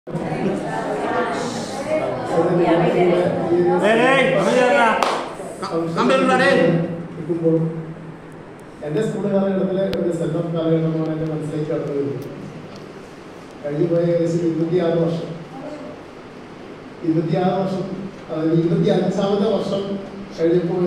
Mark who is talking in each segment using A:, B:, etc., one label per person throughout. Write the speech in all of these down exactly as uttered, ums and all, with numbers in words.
A: എന്റെ സ്കൂൾ കാലഘട്ടത്തിലെ ഒരു സെറ്റ് ഓഫ് കാലഘട്ടമാണ് എന്റെ മനസ്സിലേക്ക് കടന്നു വരുന്നത്. കഴിഞ്ഞു പോയ ഏകദേശം ഇരുപത്തിയാറ് വർഷം ഇരുപത്തിയാറ് വർഷം അതായത് ഇരുപത്തി അഞ്ചാമത്തെ വർഷം കഴിഞ്ഞപ്പോൾ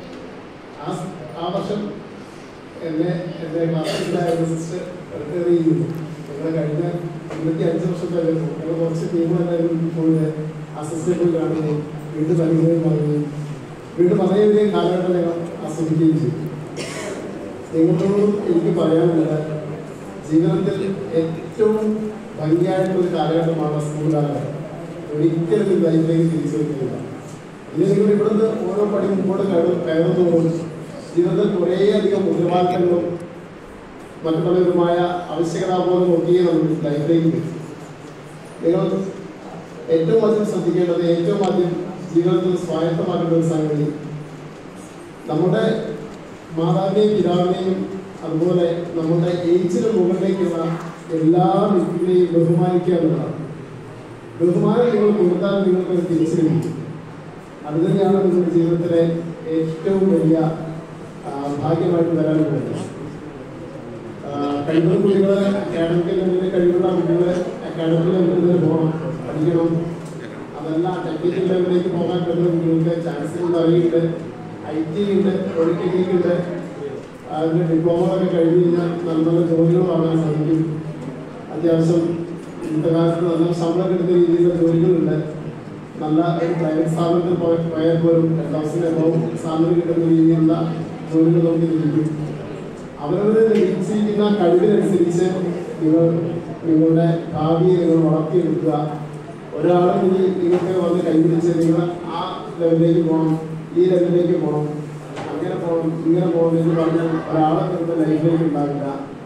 A: ആ ആ വർഷം എന്നെ എൻ്റെ ക്ലാസ്സിലായിരുന്ന സിസ്റ്റർ റിട്ടയർ ചെയ്യുന്നു. ഞങ്ങൾ കഴിഞ്ഞ ഇരുപത്തി അഞ്ച് വർഷത്തായിരുന്നു. ഞങ്ങൾ കുറച്ച് ടീമായിരുന്നു. ഇപ്പോൾ ആ സിസ്റ്ററെ പോയി കാണുന്നു, വീണ്ടും അനുഭവം വാങ്ങുകയും വീണ്ടും വളരെയധികം കാലഘട്ടം ഞങ്ങൾ ആസ്വദിക്കുകയും ചെയ്തു. നിങ്ങളോടും എനിക്ക് പറയാനുള്ളത്, ജീവിതത്തിൽ ഏറ്റവും ഭംഗിയായിട്ടുള്ളൊരു കാലഘട്ടമാണ് സ്കൂൾ കാലഘട്ടം. ഒരിക്കലും ലൈഫിലേക്ക് തിരിച്ചു വയ്ക്കില്ല. ഇനി നിങ്ങൾ ഇവിടുന്ന് ഓരോ പടി മുമ്പോട്ട് കയറുന്നതോറും ജീവിതത്തിൽ കുറേയധികം ഉത്തരവാദിത്തങ്ങളും മറ്റു പലവിധമായ ആവശ്യകതാബോധം ഒക്കെയേ നമുക്ക് ലൈഫിലേക്ക് വരും. നിങ്ങൾ ഏറ്റവും ആദ്യം ശ്രദ്ധിക്കേണ്ടത്, ഏറ്റവും ആദ്യം ജീവിതത്തിൽ സ്വായത്തമാക്കേണ്ട ഒരു സംഗതി, നമ്മുടെ മാതാവിനെയും പിതാവിനെയും അതുപോലെ നമ്മുടെ ഏജിന് മുകളിലേക്കുള്ള എല്ലാ വ്യക്തികളെയും ബഹുമാനിക്കുക എന്നുള്ളതാണ്. ബഹുമാനം നിങ്ങൾ കൊടുത്താൽ നിങ്ങൾക്ക് തിരിച്ചു ലഭിക്കും. അത് തന്നെയാണ് നിങ്ങളുടെ ജീവിതത്തിലെ ഏറ്റവും വലിയ ഭാഗ്യമായിട്ട് വരാൻ പോകുന്നത്. കഴിവുള്ള കുട്ടികൾ അക്കാഡമിക് ലെവലിൽ കഴിവുള്ള കുട്ടികൾ അക്കാഡമിക് ലെവലിൽ പോകണം, പഠിക്കണം. അതെല്ലാം ടെക്നിക്കൽ ലെവലിലേക്ക് പോകാൻ പറ്റുന്ന കുട്ടികൾക്ക് ചാൻസുകൾ അറിയുന്നുണ്ട്. ഐ ടി ഉണ്ട്, പോളിടെക്നിക് ഉണ്ട്. അതിൻ്റെ ഡിപ്ലോമകളൊക്കെ കഴിഞ്ഞ് കഴിഞ്ഞാൽ നല്ല നല്ല ജോലികൾ വാങ്ങാൻ സാധിക്കും. അത്യാവശ്യം ഇന്നത്തെ കാലത്ത് നല്ല ശമ്പളം കിട്ടുന്ന രീതിയിലുള്ള ജോലികളുണ്ട്. നല്ല ഒരു പ്രൈവറ്റ് സ്ഥാപനത്തിൽ പോയാൽ പോലും ടെൻ തൗസൻഡ് എബോവ് സാലറി കിട്ടുന്ന രീതിയിലുള്ള ജോലികൾ നമുക്ക് ലഭിക്കും. അവരവരെ ലഭിച്ചിരിക്കുന്ന കഴിവിനനുസരിച്ച് നിങ്ങൾ നിങ്ങളുടെ ഭാവിയെ നിങ്ങൾ വളർത്തിയെടുക്കുക. ഒരാളും ഇനി നിങ്ങൾക്ക് വന്ന് കൈപിടിച്ച് നിങ്ങൾ ആ ലെവലിലേക്ക് പോകണം, ഈ ലെവലിലേക്ക് പോകണം, അങ്ങനെ പോകണം, ഇങ്ങനെ പോകണം എന്ന് പറഞ്ഞ് ഒരാളെ നിങ്ങളുടെ ലൈഫിലേക്ക് ഉണ്ടാവില്ല.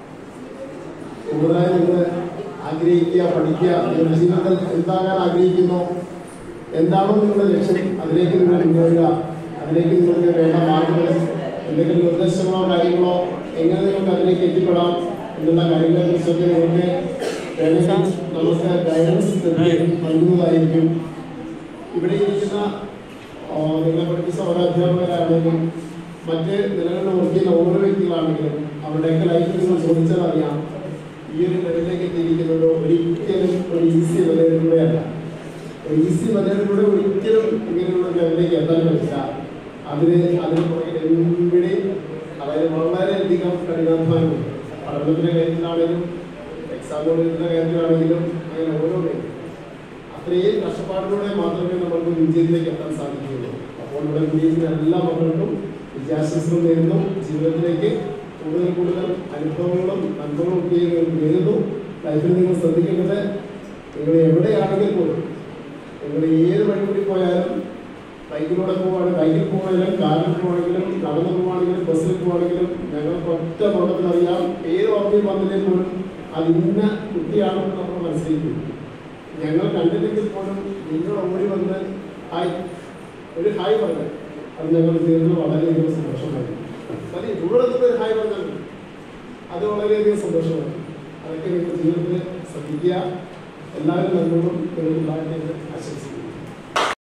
A: കൂടുതലായി നിങ്ങൾ ആഗ്രഹിക്കുക, പഠിക്കുക. നിങ്ങളുടെ ജീവിതത്തിൽ എന്താകാൻ ആഗ്രഹിക്കുന്നോ, എന്താണോ നിങ്ങളുടെ ലക്ഷ്യം, അതിലേക്ക് നിങ്ങൾ മുന്നേറുക. അതിലേക്ക് നിങ്ങൾക്ക് വേണ്ട മാർഗങ്ങൾ, എന്തെങ്കിലും നിർദ്ദേശങ്ങളോ കാര്യങ്ങളോ, എങ്ങനെ നിങ്ങൾക്ക് അതിലേക്ക് എത്തിപ്പെടാം എന്നുള്ള കാര്യങ്ങളെ കുറിച്ചൊക്കെ നിങ്ങൾക്ക് വേണമെങ്കിൽ നമുക്ക് ഗൈഡൻസ് നൽകുന്നതായിരിക്കും. ഇവിടെ ഇരിക്കുന്ന നിങ്ങളെ പഠിപ്പിച്ച ഓരോ അധ്യാപകരാണെങ്കിലും മറ്റ് നിലകളിൽ വർക്ക് ചെയ്യുന്ന ഓരോ വ്യക്തികളാണെങ്കിലും അവരുടെയൊക്കെ ലൈഫിൽ നിങ്ങൾ ചോദിച്ചാൽ അറിയാം, ഈ ഒരു ലെവലിലേക്ക് എത്തിയിരിക്കുന്നത് ഒരിക്കലും ഒരു ഈസി മെത്തേഡിലൂടെയല്ല. ഒരു ഈസി മെത്തേഡിലൂടെ ഒരിക്കലും ഇങ്ങനെയുള്ള ലെവലിലേക്ക് എത്താൻ പറ്റില്ല. അതിന് അതിന് പുറകെ എവിടെ അതായത് വളരെയധികം കഠിനാധ്വാനമുണ്ട്. പഠനത്തിൻ്റെ കാര്യത്തിലാണെങ്കിലും എക്സാമുകളുടെ കാര്യത്തിലാണെങ്കിലും അങ്ങനെ ഓരോ അത്രയും കഷ്ടപ്പാടിലൂടെ മാത്രമേ നമുക്ക് വിജയത്തിലേക്ക് എത്താൻ സാധിക്കുകയുള്ളൂ. അപ്പോൾ ഇവിടെ വിജയിക്കുന്ന എല്ലാ മക്കൾക്കും വിദ്യാഭ്യാസം നേരുന്നു. ജീവിതത്തിലേക്ക് കൂടുതൽ കൂടുതൽ അനുഭവങ്ങളും നന്മകളും ഒക്കെ നേരുന്നു. ലൈഫിൽ നിങ്ങൾ ശ്രദ്ധിക്കേണ്ടത്, നിങ്ങൾ എവിടെയാണെങ്കിൽ പോലും, നിങ്ങൾ ഏത് വഴി കൂടി പോയാലും, ബൈക്കിലൂടെ പോവുകയാണെങ്കിൽ ബൈക്കിൽ പോവുകയാണെങ്കിലും കാറിൽ പോവുകയാണെങ്കിലും നടന്നു പോവുകയാണെങ്കിലും ബസ്സിൽ പോവുകയാണെങ്കിലും ഞങ്ങൾക്ക് ഒറ്റ നോട്ടത്തിൽ അറിയാം, ഏത് ഓർമ്മയിൽ വന്നില്ലേ പോലും അത് ഇന്ന കുട്ടിയാണെന്ന് നമ്മൾ മനസ്സിലാക്കും. ഞങ്ങൾ കണ്ടില്ലെങ്കിൽ പോലും നിങ്ങൾ ഓടി വന്ന് ഹായ് ഒരു ഹായ് പറഞ്ഞാൽ അത് ഞങ്ങൾ തീർന്ന് വളരെയധികം സന്തോഷമായിരുന്നു. മതി ഇവിടെ ഒരു ഹായ് പറഞ്ഞാൽ അത് വളരെയധികം സന്തോഷമാണ്. അതൊക്കെ നിങ്ങൾ ജീവിതത്തിൽ ശ്രദ്ധിക്കുക. എല്ലാവരും നന്മകളും നിങ്ങളുണ്ടാക്കിയത് ആശംസിക്കുന്നു.